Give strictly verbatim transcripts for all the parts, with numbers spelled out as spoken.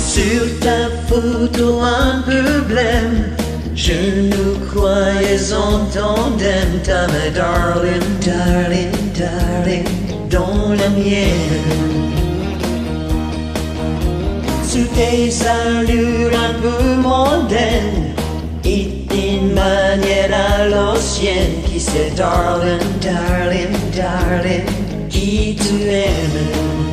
Sur ta photo un peu blême, je nous croyais en tandem. T'as ma darling, darling, darling dans la mienne. Sous tes allures un peu mondaines et une manière à l'ancienne, qui sait darling, darling, darling, qui tu aimes.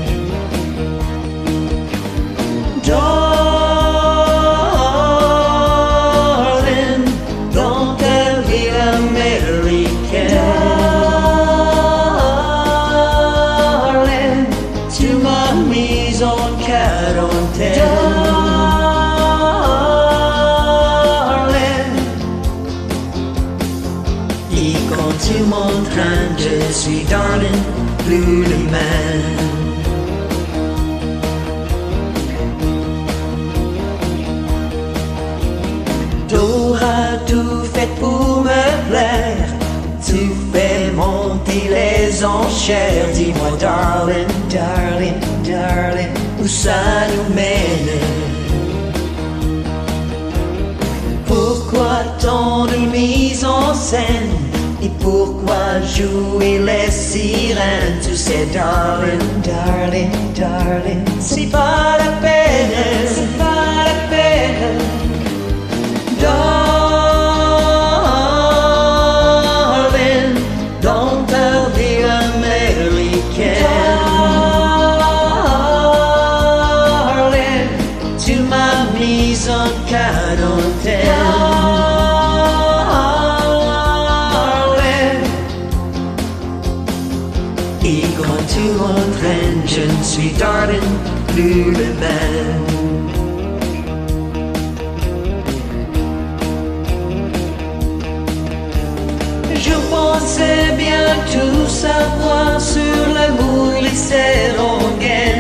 Darling, dans ta ville américaine. Darling, tu m'as mise en quarantaine. Darling, et quand tu m'entraînes, je suis darling, plus le même. T'auras tout fait pour me plaire, tu fais monter les enchères. Dis-moi darling, darling, darling, où ça nous mène? Pourquoi tant de mise en scène? Et pourquoi jouer les sirènes? Tu sais darling, darling, darling, c'est pas la peine, c'est pas la peine. Darling, dans ta vie américaine. Darling, tu m'as mise en quarantaine. Darling, et quand tu m'entraînes, je ne suis darling, plus le même. Je pensais bien tout savoir sur l'amour, les rengaines.